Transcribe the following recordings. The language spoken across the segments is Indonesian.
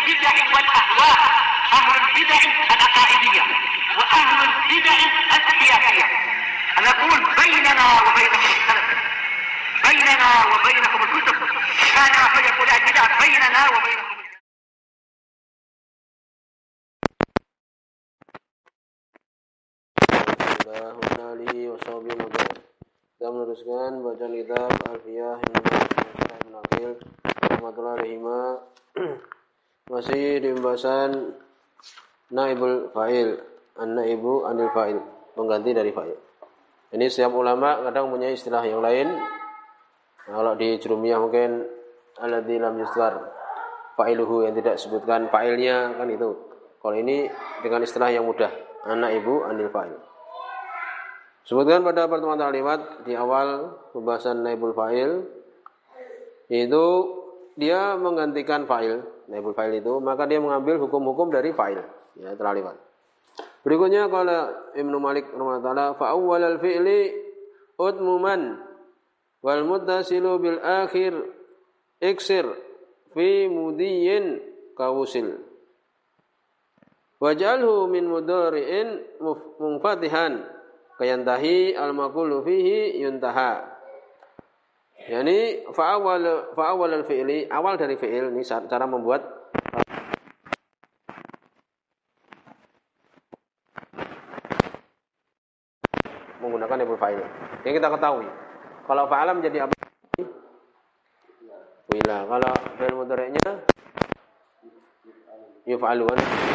البدع والأهواء، أهل البدع العقائدية وأهل البدع السياسية. أنا أقول بيننا وبينكم السلف، بيننا وبينكم الكتب، كان أحد يقول البدع بيننا وبينكم. Kita meneruskan bacaan kitab Alfiyah Ibn Aqil rahmatullahi alaihima. Masih di pembahasan naibul fa'il, an-naibu anil fa'il, pengganti dari fa'il. Ini setiap ulama kadang punya istilah yang lain. Kalau di Jurumiyah mungkin alladzi lam yuzkar fa'iluhu, yang tidak sebutkan fa'ilnya, kan itu. Kalau ini dengan istilah yang mudah, an-naibu anil fa'il. Sebutkan pada pertemuan terlewat di awal pembahasan naibul fa'il, itu dia menggantikan fa'il, naibul fa'il itu, maka dia mengambil hukum-hukum dari fa'il, ya, telah lewat. Berikutnya kalau Ibnu Malik rahimahullah, fa awwalal fi'li udmuman wal muttasilu bil akhir iksir fi mudiyyin kawusil waj'alhu min mudhari'in munfatihan kayantahi al-maqulu fihi yuntaha. Yani fa'awal al-fi'li, awal dari fi'il, ini cara membuat menggunakan naibul fa'il. Yang kita ketahui, kalau fa'ala menjadi apa? Wila. Kalau fi'il mudhari'nya yuf'alu.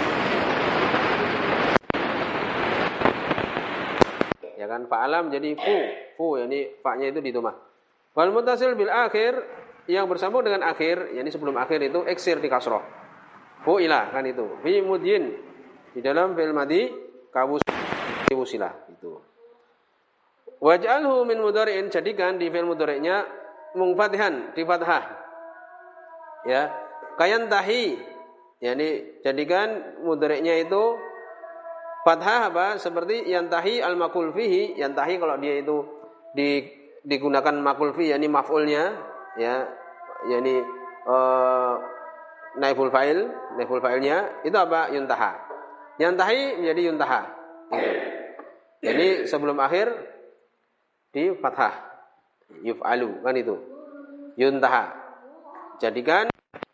Ya kan, fa'ala menjadi fu, yani fa-nya itu didomah. Wal muttasil bil akhir, yang bersambung dengan akhir, yani sebelum akhir itu iksir di kasroh. Fu'ila, kan itu. Fi mudyin, di dalam fi'il madhi kawusila itu. Waj'alhu min mudhari'in, jadikan di fi'il mudhari'nya mungfatihan, di fathah. Ya, kayantahi, yani jadikan mudhari'nya itu fathah apa? Seperti yantahi al-maqul fihi, yantahi kalau dia itu digunakan maqul fihi, yakni maf'ulnya, ya, yakni naibul fa'ilnya itu apa? Yuntaha. Yantahi menjadi yuntaha. Gitu. Jadi sebelum akhir di fathah. Yuf'alu, kan itu. Yuntaha. Jadikan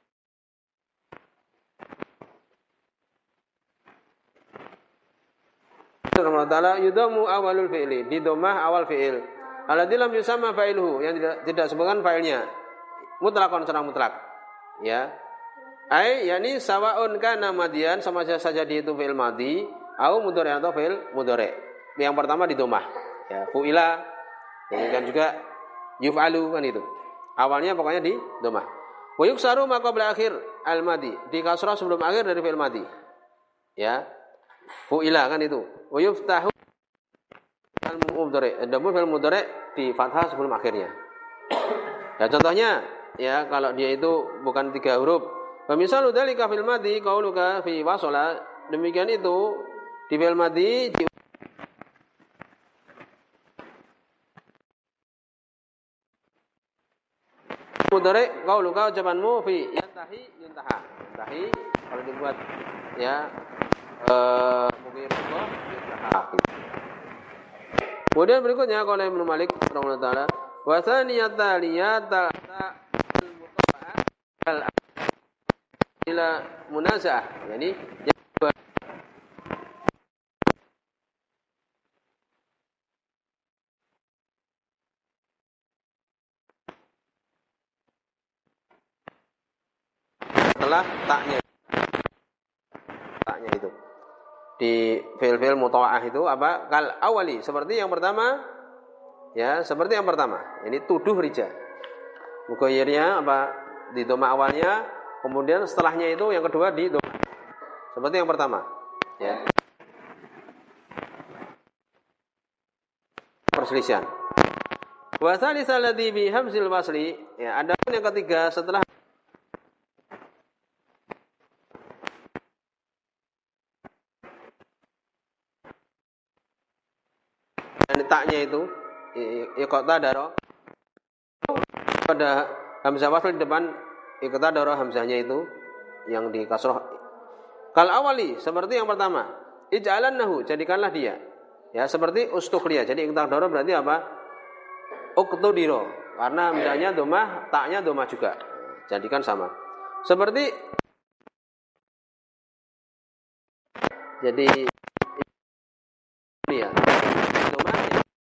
Ta'ala yudamu awalul fi'li, di domah awal fi'il. Alladzi lam yusamma fa'iluhu, yang tidak sebutkan fa'ilnya. Mutlaqan, secara mutlak. Ya. Ai yakni sawa'un kana madian, sama saja dia itu fi'il madhi, au mudhari' atau fi'il mudhari'. Yang pertama di domah. Ya, fu'ila. Demikian juga yuf'alu, kan itu. Awalnya pokoknya di domah. Wa yuksaru ma qabla akhir al-madhi, di kasrah sebelum akhir dari fi'il madhi. Ya. Fu'ila, kan itu. Wa yuftahu al-mudhari', adapun fi'il mudhari' di fathah sebelum akhirnya. Ya, contohnya, ya, kalau dia itu bukan 3 huruf. Wa misalu dzalika fil madhi qauluka fi wasala, demikian itu di fi'il madhi di mudhari' qauluka, ucapanmu fi yantahi yuntaha. Yantahi kalau dibuat, ya, mungkin kemudian berikutnya kalau Ibnu Malik rahimahullah taala, wa tsaniyat taliyata al ila munazah, yani yang kedua setelah taknya itu di fi'il mutawa'ah itu apa? Kal awali, seperti yang pertama, ya, seperti yang pertama. Ini tuduh rija. Mughayyirnya apa? Di doma awalnya, kemudian setelahnya itu yang kedua di doma. Seperti yang pertama, ya. Perselisihan. Wa tsalitsal ladzi bi hamzil wasli, ya, ada pun yang ketiga setelah taknya itu iqtadara, pada hamzah wasl di depan iqtadara hamzahnya itu, yang di kasroh. Kal awali seperti yang pertama. Ij'alannahu, jadikanlah dia. Ya, seperti ustukhliya. Jadi iktadara berarti apa? Uqtudiro. Karena misalnya domah, taknya domah juga. Jadikan sama. Seperti jadi ini ya. Domah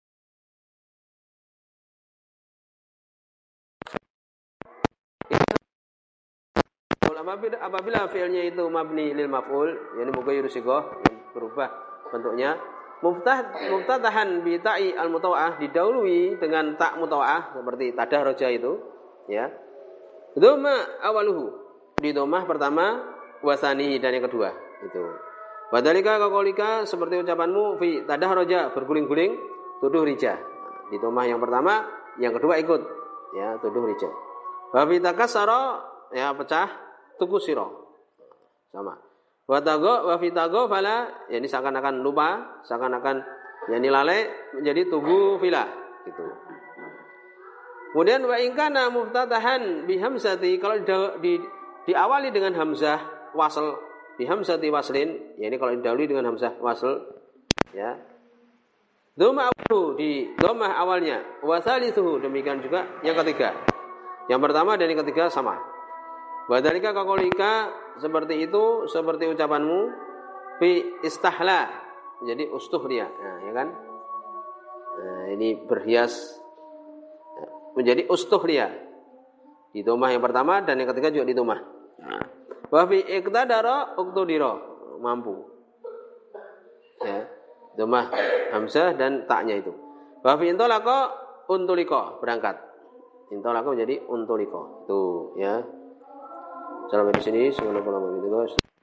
apabila fi'ilnya itu mabni lil maf'ul, yani mughayyir sighah, berubah bentuknya, muftatahan bi ta'i al mutawa'ah, didahului dengan tak mutawa'ah seperti tadahraja itu, ya. Dhamma awaluhu, di dhammah pertama, wasani dan yang kedua, itu. Wadhalika qaulika, seperti ucapanmu fi tadahraja, berguling-guling, tuduh rija. Di dhammah yang pertama, yang kedua ikut, ya, tuduh rija. Wa fi takassara, ya, pecah, tuku siro sama. Wa fitago fala, ya ini seakan-akan lupa, seakan-akan ya ini lalai menjadi tugu fila gitu. Kemudian wa in kana muftatahan bi hamzati, kalau diawali dengan hamzah wasl, bi hamzati waslin, ya ini kalau didahului dengan hamzah wasl, ya. Dhamma awwalu, di dhammah awalnya, wa tsalitsuhu, demikian juga yang ketiga. Yang pertama dan yang ketiga sama. Wadhalika kakolika, seperti itu, seperti ucapanmu fi istahla, jadi ustuhliya, nah, ya kan? Nah, ini berhias menjadi ustuhliya di dhammah yang pertama dan yang ketiga juga di dhammah. Wa fi iqtadara uqtudira, mampu. Ya, dhammah hamzah dan taknya itu. Wa fi intolaqa untulika, berangkat. Intolaqa menjadi untulika. Tuh, ya. Sampai di sini, subhanallah,